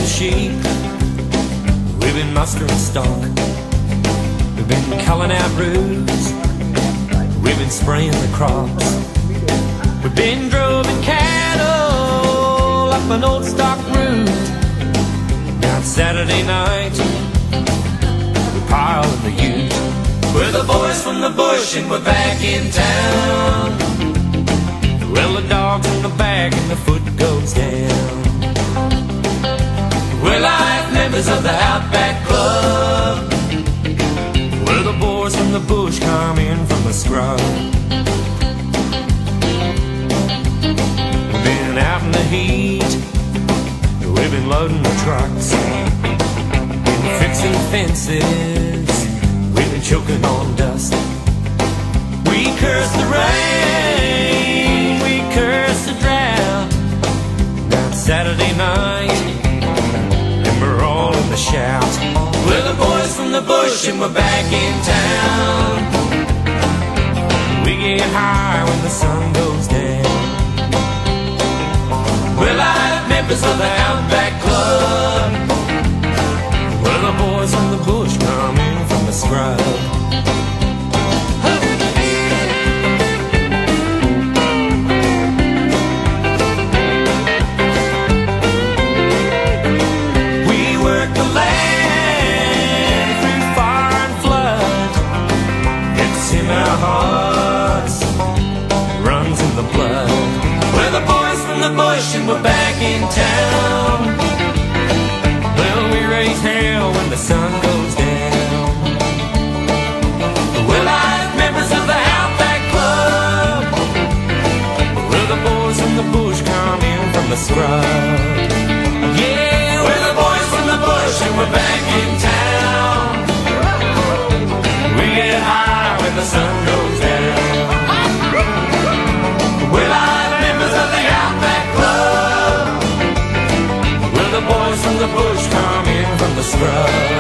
sheep, we've been mustering stock, we've been culling out roots, we've been spraying the crops, we've been droving cattle up an old stock route. Now it's Saturday night, we pile in the ute. We're the boys from the bush and we're back in town. Well, the dog's in the back and the foot goes down. We're like members of the Outback Club. We're the boys from the bush come in from the scrub. We've been out in the heat, we've been loading the trucks, been fixing fences, we've been choking on dust. We curse the rain, we curse the drought. Now it's Saturday night and we're all in the shout. We're the boys from the bush and we're back in town. We get high when the sun goes down. We're like members of the Outback Club. We're the boys from the bush coming from the scrub. Bush and we're back in town. Well, we raise hell when the sun goes down. We're like members of the Outback Club. We're the boys from the bush come in from the scrub. Yeah, we're the boys from the bush and we're back in town. We get high when the sun goes down. We're like members of the Outback Club. We're the boys from the bush come in from the scrub.